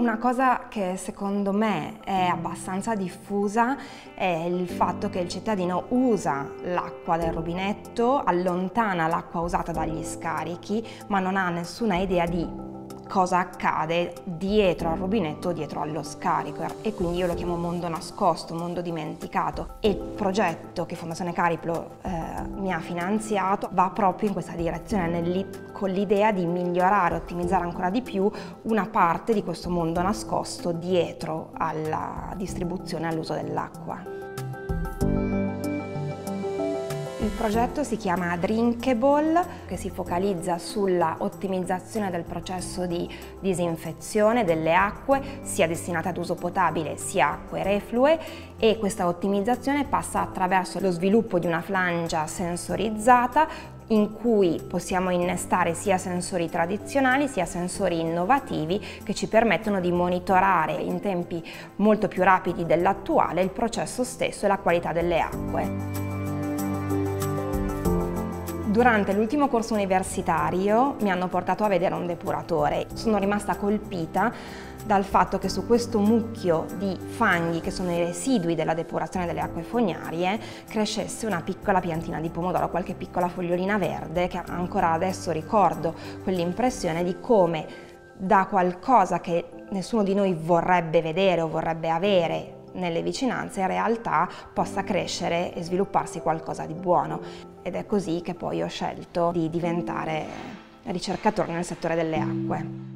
Una cosa che secondo me è abbastanza diffusa è il fatto che il cittadino usa l'acqua del rubinetto, allontana l'acqua usata dagli scarichi, ma non ha nessuna idea di cosa accade dietro al rubinetto o dietro allo scarico, e quindi io lo chiamo mondo nascosto, mondo dimenticato, e il progetto che Fondazione Cariplo mi ha finanziato va proprio in questa direzione, con l'idea di migliorare, ottimizzare ancora di più una parte di questo mondo nascosto dietro alla distribuzione e all'uso dell'acqua. Il progetto si chiama Drinkable, che si focalizza sulla ottimizzazione del processo di disinfezione delle acque, sia destinate ad uso potabile sia acque reflue, e questa ottimizzazione passa attraverso lo sviluppo di una flangia sensorizzata in cui possiamo innestare sia sensori tradizionali sia sensori innovativi che ci permettono di monitorare in tempi molto più rapidi dell'attuale il processo stesso e la qualità delle acque. Durante l'ultimo corso universitario mi hanno portato a vedere un depuratore. Sono rimasta colpita dal fatto che su questo mucchio di fanghi, che sono i residui della depurazione delle acque fognarie, crescesse una piccola piantina di pomodoro, qualche piccola fogliolina verde, che ancora adesso ricordo quell'impressione di come da qualcosa che nessuno di noi vorrebbe vedere o vorrebbe avere nelle vicinanze, in realtà possa crescere e svilupparsi qualcosa di buono. Ed è così che poi ho scelto di diventare ricercatore nel settore delle acque.